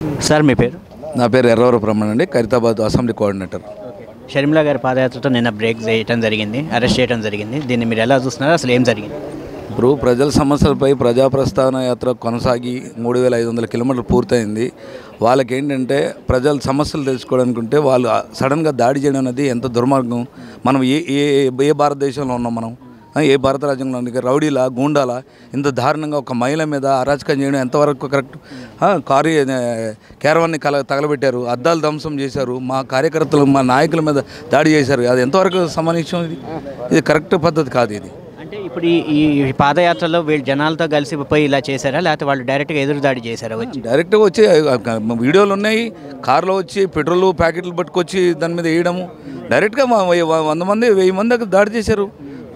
Sir మీ పేరు? నా పేరు ఎర్రవర బ్రహ్మణ్ అండి, ఖైరతాబాద్ అసెంబ్లీ కోఆర్డినేటర్. షర్మిల గారి పాదయాత్రతో నిన్న బ్రేక్ చేయడం జరిగింది, అరెస్ట్ చేయడం జరిగింది. దీన్ని మీరు ఎలా చూస్తున్నారు? అసలు ఏం జరిగింది? ఇప్పుడు ప్రజల సమస్యలపై ప్రజాప్రస్థాన యాత్ర కొనసాగి 3500 కిలోమీటర్లు పూర్తయింది. వాళ్ళకి ఏంటంటే ప్రజల సమస్యలు తెలుసుకోవడానికుంటే వాళ్ళు సడన్గా దాడి చేయడం అనేది ఎంత దుర్మార్గం. మనం ఏ భారతదేశంలో ఉన్నాం, మనం ఏ భారత రాజ్యంలో ఉంది? రౌడీలా గూండాలా ఇంత దారుణంగా ఒక మహిళ మీద అరాచకం చేయడం ఎంతవరకు కరెక్ట్? క్యారవాన్ని తగలబెట్టారు, అద్దాలు ధ్వంసం చేశారు, మా కార్యకర్తలు మా నాయకుల మీద దాడి చేశారు. అది ఎంతవరకు సమానించం? ఇది కరెక్ట్ పద్ధతి కాదు. ఇది అంటే ఇప్పుడు ఈ పాదయాత్రలో వీళ్ళు జనాలతో కలిసి పోయి ఇలా చేశారా, లేకపోతే వాళ్ళు డైరెక్ట్గా ఎదురు దాడి చేశారా? డైరెక్ట్గా వచ్చి వీడియోలు ఉన్నాయి, కారులో వచ్చి పెట్రోల్ ప్యాకెట్లు పట్టుకొచ్చి దాని మీద వేయడము. డైరెక్ట్గా 100 మంది 1000 మంది దాడి చేశారు.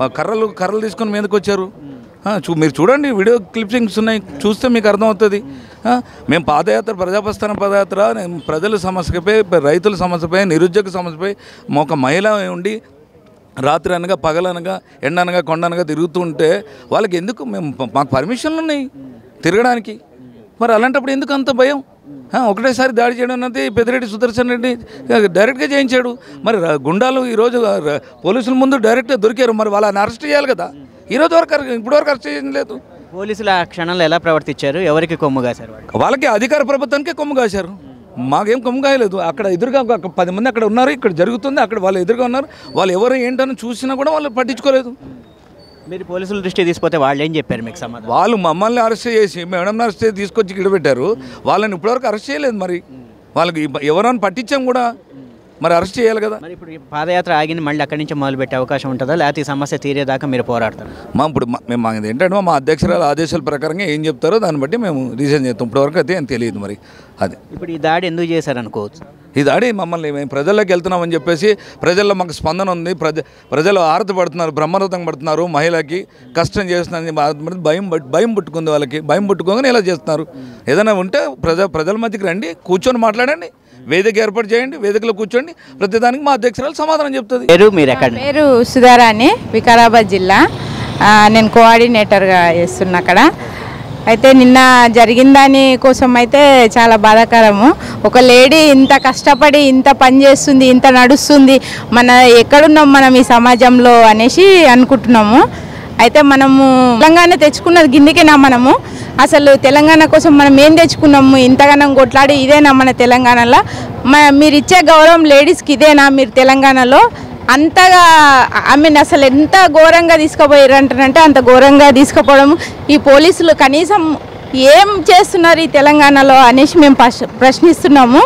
కర్రలు తీసుకొని మీదకి వచ్చారు. మీరు చూడండి, వీడియో క్లిప్పింగ్స్ ఉన్నాయి, చూస్తే మీకు అర్థమవుతుంది. మేము పాదయాత్ర, ప్రజాప్రస్థాన పాదయాత్ర ప్రజల సమస్యపై, రైతుల సమస్యపై, నిరుద్యోగ సమస్యపై ఒక మహిళ ఉండి రాత్రి అనగా పగలనగా ఎండనగా కొండనగా తిరుగుతూ ఉంటే వాళ్ళకి ఎందుకు? మాకు పర్మిషన్లు ఉన్నాయి తిరగడానికి, మరి అలాంటప్పుడు ఎందుకు అంత భయం? ఒకటేసారి దాడి చేయడం అన్నది పెద్దిరెడ్డి సుదర్శన్ రెడ్డి డైరెక్ట్గా చేయించాడు. మరి గుండాలు ఈరోజు పోలీసుల ముందు డైరెక్ట్గా దొరికారు, మరి వాళ్ళని అరెస్ట్ చేయాలి కదా. ఈరోజు వరకు ఇప్పటివరకు అరెస్ట్ చేయడం లేదు. పోలీసులు ఆ క్షణంలో ఎలా ప్రవర్తించారు? ఎవరికి కొమ్ము కాశారు? వాళ్ళకి అధికార ప్రభుత్వానికే కొమ్ము కాశారు, మాకేం కొమ్ము కాయలేదు. అక్కడ ఎదురుగా 10 మంది అక్కడ ఉన్నారు, ఇక్కడ జరుగుతుంది, అక్కడ వాళ్ళు ఎదురుగా ఉన్నారు. వాళ్ళు ఎవరు ఏంటని చూసినా కూడా వాళ్ళు పట్టించుకోలేదు. మీరు పోలీసుల దృష్టి తీసుకుపోతే వాళ్ళు ఏం చెప్పారు మీకు సమాధానం? వాళ్ళు మమ్మల్ని అరెస్ట్ చేసి మేడం అరెస్ట్ చేసి తీసుకొచ్చి ఇక్కడ పెట్టారు. వాళ్ళని ఇప్పటివరకు అరెస్ట్ చేయలేదు. మరి వాళ్ళకి ఎవరైనా పట్టించాం కూడా, మరి అరెస్ట్ చేయాలి కదా. మరి ఇప్పుడు పాదయాత్ర ఆగింది, మళ్ళీ అక్కడి నుంచి మొదలుపెట్టే అవకాశం ఉంటుందా, లేకపోతే ఈ సమస్య తీరేదాకా మీరు పోరాడతారు? మేము ఏంటంటే మా అధ్యక్షురాలు ఆదేశాల ప్రకారంగా ఏం చెప్తారో దాన్ని బట్టి మేము రీజన్ చేస్తాం. ఇప్పటివరకు అయితే ఏం తెలియదు. మరి అది ఇప్పుడు ఈ దాడి ఎందుకు చేశారనుకోవచ్చు? ఈ దాడి మమ్మల్ని మేము ప్రజల్లోకి వెళ్తున్నామని చెప్పేసి ప్రజల్లో మాకు స్పందన ఉంది. ప్రజలు ఆరతి పడుతున్నారు, బ్రహ్మరథం పడుతున్నారు, మహిళకి కష్టం చేస్తున్నారు, భయం పుట్టుకుంది. వాళ్ళకి భయం పుట్టుకోగానే ఇలా చేస్తున్నారు. ఏదైనా ఉంటే ప్రజల మధ్యకి రండి, కూర్చొని మాట్లాడండి, వేదిక ఏర్పాటు చేయండి, వేదికలో కూర్చోండి, ప్రతిదానికి మా అధ్యక్షురాలు సమాధానం చెప్తుంది. పేరు సుధారాణి, వికారాబాద్ జిల్లా. నేను కోఆర్డినేటర్గా చేస్తున్నా అక్కడ. అయితే నిన్న జరిగిన దాని కోసం అయితే చాలా బాధాకరము. ఒక లేడీ ఇంత కష్టపడి ఇంత పని చేస్తుంది, ఇంత నడుస్తుంది, మన ఎక్కడున్నాం మనం ఈ సమాజంలో అనేసి అనుకుంటున్నాము. అయితే మనము తెలంగాణ తెచ్చుకున్నది గిన్నెకేనా? మనము అసలు తెలంగాణ కోసం మనం ఏం తెచ్చుకున్నాము? ఇంతగానం కొట్లాడి ఇదేనా మన తెలంగాణలో? మీరు ఇచ్చే గౌరవం లేడీస్కి ఇదేనా మీరు తెలంగాణలో? అంతగా అసలు ఎంత ఘోరంగా తీసుకుపోయారు అంటారంటే అంత ఘోరంగా తీసుకుపోవడం. ఈ పోలీసులు కనీసం ఏం చేస్తున్నారు ఈ తెలంగాణలో అనేసి మేము ప్రశ్నిస్తున్నాము.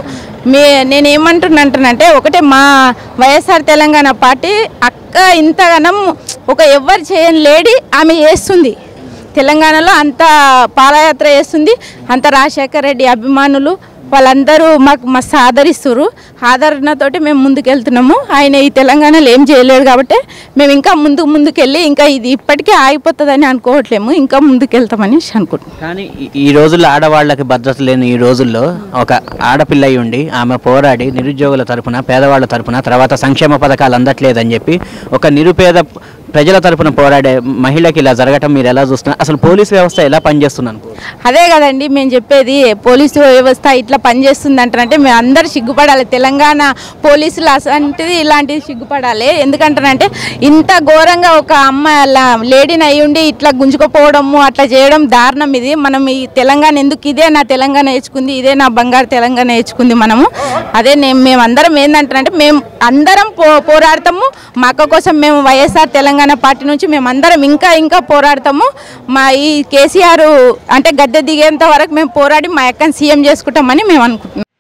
నేనేమంటున్నానంటే ఒకటే, మా వైఎస్ఆర్ తెలంగాణ పార్టీ అక్క ఇంతగానం ఎవ్వరు చేయని లేడీ ఆమె చేస్తుంది తెలంగాణలో. అంత పాదయాత్ర చేస్తుంది, అంత రాజశేఖర రెడ్డి అభిమానులు వాళ్ళందరూ మాకు మస్తు ఆదరిస్తున్నారు. ఆదరణతోటి మేము ముందుకెళ్తున్నాము. ఆయన ఈ తెలంగాణలో ఏం చేయలేడు కాబట్టి మేము ఇంకా ముందుకెళ్ళి ఇంకా ఇది ఇప్పటికే ఆగిపోతుందని అనుకోవట్లేము, ఇంకా ముందుకెళ్తామని అనుకుంటున్నాం. కానీ ఈ రోజుల్లో ఆడవాళ్ళకి భద్రత లేని ఈ రోజుల్లో ఒక ఆడపిల్ల ఉండి ఆమె పోరాడి నిరుద్యోగుల తరపున, పేదవాళ్ళ తరపున, తర్వాత సంక్షేమ పథకాలు అందట్లేదని చెప్పి ఒక నిరుపేద ప్రజల తరపున పోరాడే మహిళకి ఇలా జరగటం మీరు ఎలా చూస్తున్నారు? అసలు పోలీసు వ్యవస్థ ఎలా పనిచేస్తున్నాను? అదే కదండి మేము చెప్పేది. పోలీసు వ్యవస్థ ఇట్లా పనిచేస్తుంది అంటారంటే మేము అందరు సిగ్గుపడాలి. తెలంగాణ పోలీసులు అలాంటిది ఇలాంటిది సిగ్గుపడాలి. ఎందుకంటారంటే ఇంత ఘోరంగా ఒక లేడీని అయి ఉండి ఇట్లా గుంజుకుపోవడము, అట్లా చేయడం దారుణం. ఇది మనం ఈ తెలంగాణ ఎందుకు, ఇదే నా తెలంగాణ నేర్చుకుంది, ఇదే నా బంగారు తెలంగాణ నేర్చుకుంది మనము. అదే మేమందరం ఏంటంటారంటే మేము అందరం పోరాడతాము. మా అక్క కోసం మేము వైఎస్ఆర్ తెలంగాణ పార్టీ నుంచి మేమందరం ఇంకా పోరాడతాము. మా ఈ కేసీఆర్ అంటే గద్దె దిగేంత వరకు మేము పోరాడి మా అక్కని సీఎం చేసుకుంటామని మేము అనుకుంటున్నాం.